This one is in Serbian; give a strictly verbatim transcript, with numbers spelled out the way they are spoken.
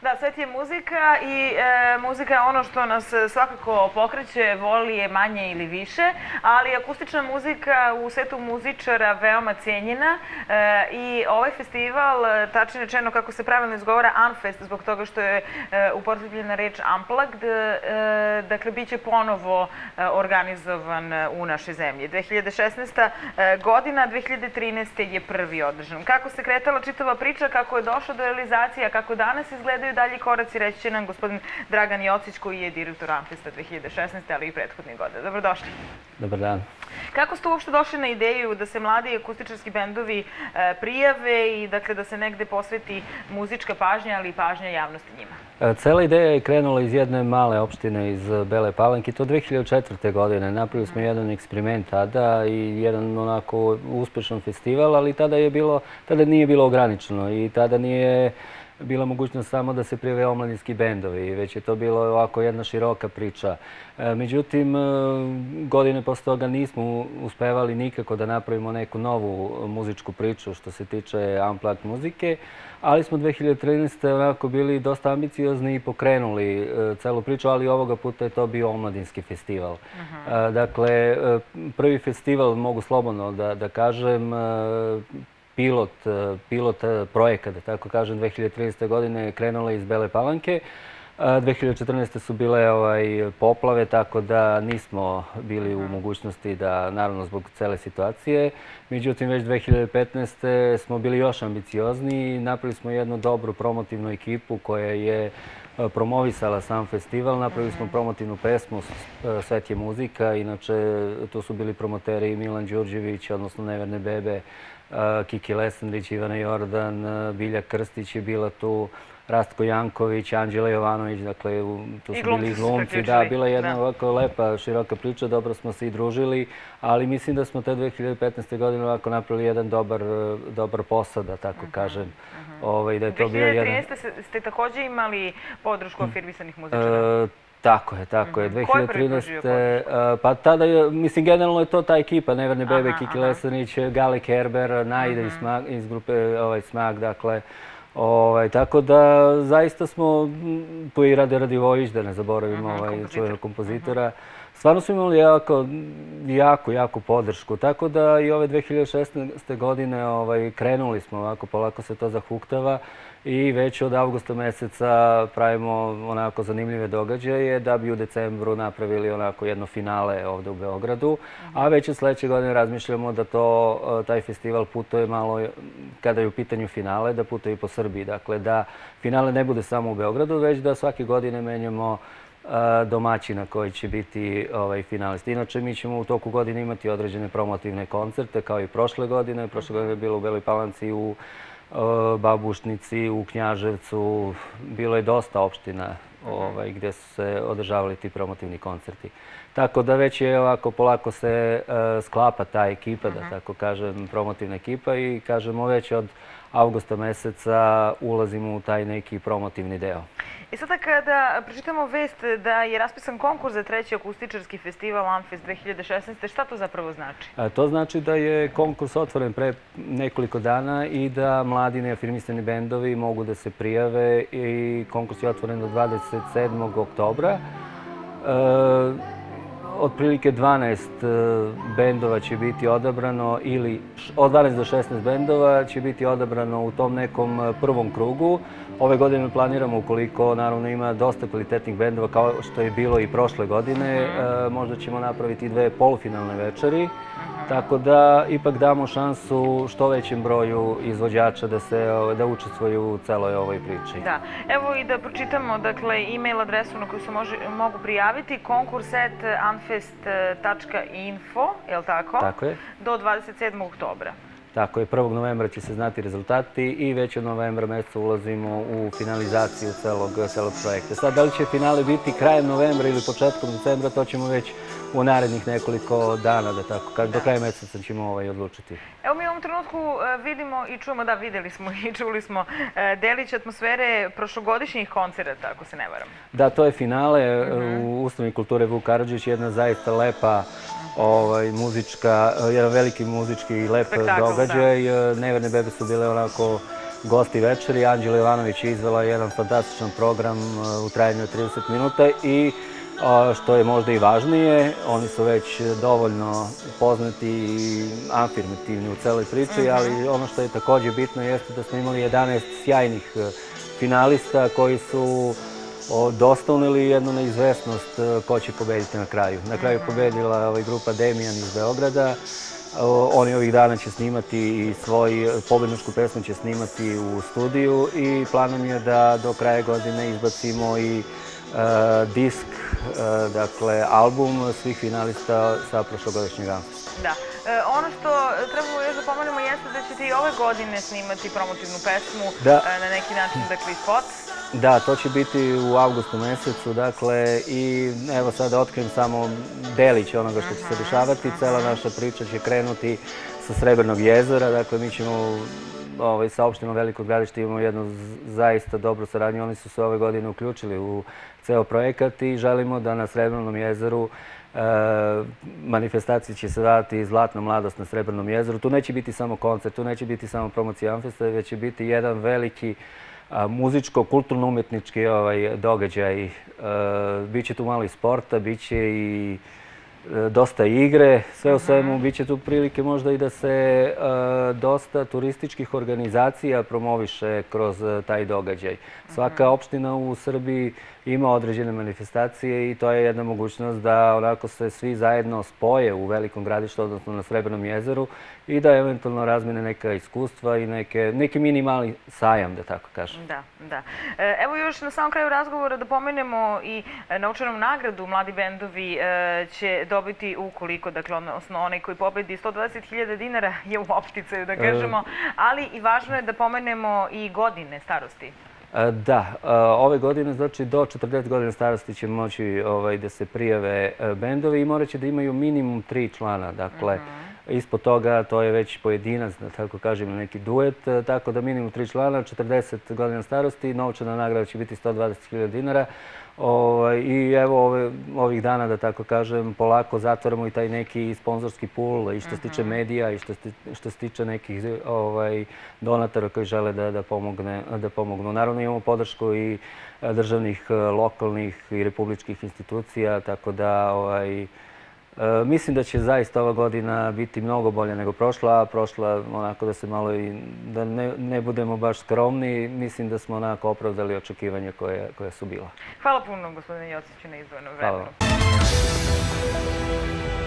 Da, svet je muzika i muzika je ono što nas svakako pokreće, voli je manje ili više, ali akustična muzika u svetu muzičara veoma cijenjena i ovaj festival, tačnije rečeno kako se pravilno izgovara Unfest, zbog toga što je upotrebljena reč Unplugged, dakle, bit će ponovo organizovan u našoj zemlji. dve hiljade šesnaesta. godina, dve hiljade trinaeste. je prvi održan. Kako se kretala čitava priča, kako je došlo do realizacije, kako danas izgledaju dalji koraci, reći će nam gospodin Dragan Jocić, koji je direktor Unfesta dve hiljade šesnaeste. ali i prethodnih godina. Dobrodošli. Dobar dan. Kako ste uopšte došli na ideju da se mladi akustičarski bendovi prijave i dakle da se negde posveti muzička pažnja, ali i pažnja javnosti njima? Cela ideja je krenula iz jedne male opštine iz Bele Palanke, to dve hiljade četvrte. godine. Napravili smo jedan eksperiment tada i jedan onako uspešan festival, ali tada je bilo, tada nije bilo ograničeno i tada nije bila mogućnost samo da se prijave omladinski bendovi, već je to bilo ovako jedna široka priča. Međutim, godine posle toga nismo uspevali nikako da napravimo neku novu muzičku priču što se tiče unplugged muzike, ali smo dve hiljade trinaeste. onako bili dosta ambiciozni i pokrenuli celu priču, ali ovoga puta je to bio omladinski festival. Dakle, prvi festival, mogu slobodno da, da kažem, pilot, pilot projekat, da tako kažem, dve hiljade trinaeste. godine krenula iz Bele Palanke. dve hiljade četrnaeste. su bile ovaj, poplave, tako da nismo bili u mogućnosti da, naravno zbog cele situacije. Međutim, već dve hiljade petnaeste. smo bili još ambiciozni i napravili smo jednu dobru promotivnu ekipu koja je promovisala sam festival. Napravili smo promotivnu pesmu Svet je muzika. Inače, tu su bili promoteri Milan Đurđević, odnosno Neverne bebe, Kiki Lesandrić, Ivana Jordan, Bilja Krstić je bila tu, Rastko Janković, Anđela Jovanović, dakle, tu su bili glumci. Da, bila je jedna ovako lepa, široka priča, dobro smo se i družili, ali mislim da smo te dve hiljade petnaeste. godine ovako napravili jedan dobar posao, da tako kažem. dve hiljade trinaeste. ste takođe imali podršku afirmisanih muzičara? Tako je, tako je. dve hiljade trinaeste. Pa tada je, mislim, generalno je to ta ekipa, Neverne bebe, Kiki Lesanić, Gale Kerber, Najda iz grupe Smak, dakle. Tako da, zaista smo, tu je i Rade Radivojić, da ne zaboravimo čuvenog kompozitora. Stvarno smo imali jako, jako podršku. Tako da i ove dve hiljade šesnaeste. godine krenuli smo, ovako polako se to zahuktava i već od avgusta meseca pravimo onako zanimljive događaje da bi u decembru napravili onako jedno finale ovde u Beogradu, a već od sledeće godine razmišljamo da to, taj festival putuje malo, kada je u pitanju finale, da putuje i po Srbiji. Dakle, da finale ne bude samo u Beogradu, već da svake godine menjamo domaćina koji će biti finalist. Inače, mi ćemo u toku godine imati određene promotivne koncerte, kao i prošle godine. Prošle godine je bilo u Beloj Palanci, u Babušnici, u Knjaževcu. Bilo je dosta opština gde su se održavali ti promotivni koncerti. Tako da već je ovako polako se sklapa ta ekipa, da tako kažem, promotivna ekipa i kažemo već od avgusta meseca ulazimo u taj neki promotivni deo. I sada kada pročitamo vest da je raspisan konkurs za treći akustičarski festival Unfest dve hiljade šesnaeste. šta to zapravo znači? To znači da je konkurs otvoren pre nekoliko dana i da mladi neafirmisani bendovi mogu da se prijave i konkurs je otvoren do dvadeset sedmog oktobra. Otprilike dvanaest bendova će biti odabrano ili od dvanaest do šesnaest bendova će biti odabrano u tom nekom prvom krugu. Ove godine planiramo, ukoliko naravno ima dosta kvalitetnih bendova kao što je bilo i prošle godine, možda ćemo napraviti dve polufinalne večeri, tako da ipak damo šansu što većem broju izvođača da učestvuju u celoj ovoj priči. Da. Evo i da pročitamo, dakle, e-mail adresu na koju se mogu prijaviti, konkurs at unfest tačka info, je li tako? Tako je. Do dvadeset sedmog oktobra. Tako je, prvog novembra će se znati rezultati i već od novembra meseca ulazimo u finalizaciju celog projekta. Sad, da li će finale biti krajem novembra ili početkom decembra, to ćemo već u narednih nekoliko dana, da tako kažem, do kraja meseca ćemo odlučiti. Evo mi u ovom trenutku vidimo i čujemo, da, videli smo i čuli smo delić atmosfere prošlogodišnjih koncerata, ako se ne varam. Da, to je finale u Ustanovi kulture Vuk Karadžić, jedna zaista lepa muzička, jedan veliki muzički i lep događaj. Neverne bebe su bile onako gosti večeri. Anđela Jovanović je izvela jedan fantastičan program u trajanju od trideset minuta i što je možda i važnije, oni su već dovoljno poznati i afirmativni u celoj priči, ali ono što je također bitno jeste da smo imali jedanaest sjajnih finalista koji su dostavili jednu neizvesnost ko će pobediti na kraju. Na kraju je pobedila grupa Demijan iz Beograda. Oni ovih dana će snimati i svoju pobedničku pesmu će snimati u studiju i planom je da do kraja godine izbacimo i disk, dakle album svih finalista sa prošlogodišnjeg Amfesta. Da. Ono što trebamo još da pomenemo jeste da ćete i ove godine snimati promotivnu pesmu, na neki način, dakle, spot. Da, to će biti u avgustu mesecu, dakle, i evo sad da otkrijem samo delić onoga što će se dešavati. Cela naša priča će krenuti sa Srebrnog jezera, dakle, mi ćemo sa opštinom Veliko Gradište imamo jednu zaista dobru saradnju. Oni su se ove godine uključili u ceo projekat i želimo da na Srebrnom jezeru manifestacije će se dati Zlatna mladost na Srebrnom jezeru. Tu neće biti samo koncert, tu neće biti samo promocija Amfesta, već će biti jedan veliki muzičko-kulturno-umetnički događaj. Biće tu malo i sporta, biće i dosta igre, sve u svemu bit će tu prilike možda i da se dosta turističkih organizacija promoviše kroz taj događaj. Svaka opština u Srbiji ima određene manifestacije i to je jedna mogućnost da onako se svi zajedno spoje u Velikom Gradištu, odnosno na Srebrnom jezeru i da eventualno razmene neka iskustva i neki minimalni sajam, da tako kažem. Da, da. Evo još na samom kraju razgovora da pomenemo i novčanom nagradu mladi bendovi će dobiti ukoliko, dakle, odnosno onaj koji pobedi sto dvadeset hiljada dinara je u opšticaju, da kažemo, ali i važno je da pomenemo i godine starosti. Da, ove godine, znači do četrdeset godina starosti će moći da se prijave bendovi i morat će da imaju minimum tri člana, dakle, ispod toga to je već pojedinac, da tako kažem, neki duet, tako da minimum tri člana, četrdeset godina starosti, novčana nagrada će biti sto dvadeset hiljada dinara. I evo ovih dana, da tako kažem, polako zatvaramo i taj neki sponzorski pool i što se tiče medija i što se tiče nekih donatora koji žele da pomognu. Naravno imamo podršku i državnih, lokalnih i republičkih institucija, tako da mislim da će zaista ova godina biti mnogo bolja nego prošla, a prošla onako da se malo i, da ne budemo baš skromni, mislim da smo onako opravdali očekivanja koja su bila. Hvala puno, gospodine Jociću, na izdvojenom vremenu. Hvala.